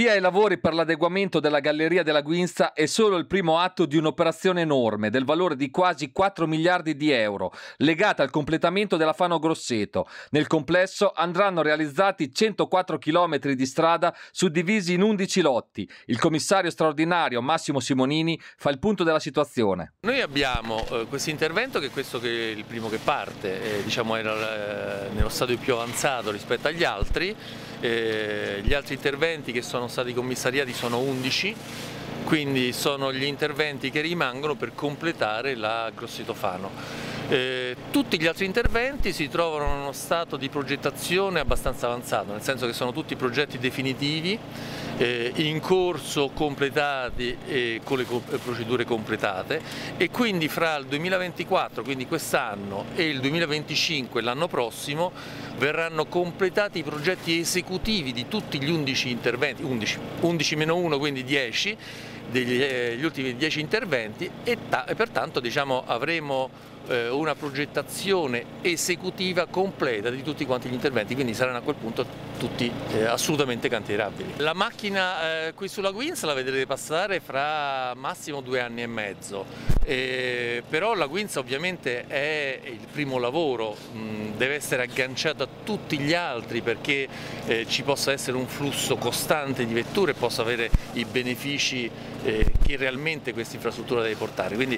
Il via ai lavori per l'adeguamento della galleria della Guinza è solo il primo atto di un'operazione enorme del valore di quasi 4 miliardi di euro, legata al completamento della Fano Grosseto. Nel complesso andranno realizzati 104 chilometri di strada suddivisi in 11 lotti. Il commissario straordinario Massimo Simonini fa il punto della situazione. Noi abbiamo questo intervento che è questo che è il primo che parte, diciamo era nello stadio più avanzato rispetto agli altri. Gli altri interventi che sono stati commissariati sono 11, quindi sono gli interventi che rimangono per completare la Grosseto Fano. Tutti gli altri interventi si trovano in uno stato di progettazione abbastanza avanzato, nel senso che sono tutti progetti definitivi, in corso, completati e con le procedure completate, e quindi fra il 2024, quindi quest'anno, e il 2025, l'anno prossimo, verranno completati i progetti esecutivi di tutti gli 11 interventi, 11 meno 1, quindi 10, degli ultimi 10 interventi, e pertanto diciamo, avremo una progettazione esecutiva completa di tutti quanti gli interventi, quindi saranno a quel punto tutti assolutamente cantierabili. La macchina qui sulla Guinza la vedrete passare fra massimo 2 anni e mezzo, però la Guinza ovviamente è il primo lavoro, deve essere agganciata a tutti gli altri perché ci possa essere un flusso costante di vetture e possa avere i benefici che realmente questa infrastruttura deve portare. Quindi,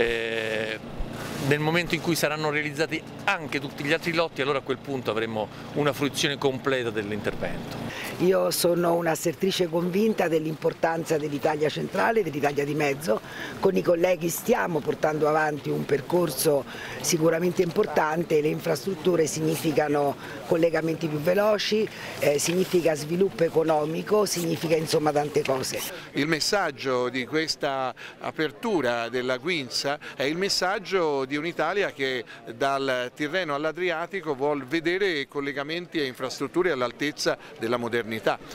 nel momento in cui saranno realizzati anche tutti gli altri lotti, allora a quel punto avremo una fruizione completa dell'intervento. Io sono un'assertrice convinta dell'importanza dell'Italia centrale, dell'Italia di mezzo. Con i colleghi stiamo portando avanti un percorso sicuramente importante. Le infrastrutture significano collegamenti più veloci, significa sviluppo economico, significa insomma tante cose. Il messaggio di questa apertura della Guinza è il messaggio di un'Italia che dal Tirreno all'Adriatico vuol vedere collegamenti e infrastrutture all'altezza della modernità.